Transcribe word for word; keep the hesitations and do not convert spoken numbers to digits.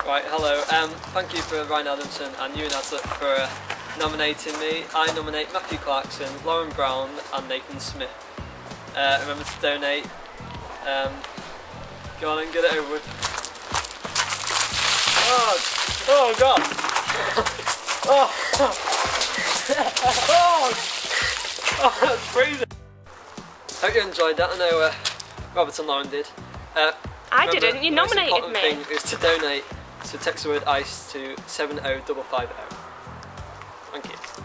Right, hello. Um, thank you for Ryan Adamson and Ewan Adler for uh, nominating me. I nominate Matthew Clarkson, Lauren Brown and Nathan Smith. Uh, remember to donate. Um, go on and get it over with. Oh, oh God! Oh, oh, oh, that's freezing. Hope you enjoyed that. I know uh, Robert and Lauren did. Uh, I remember, didn't. You the most nominated important me. thing is to donate. So text the word ICE to seven oh five five oh. Thank you.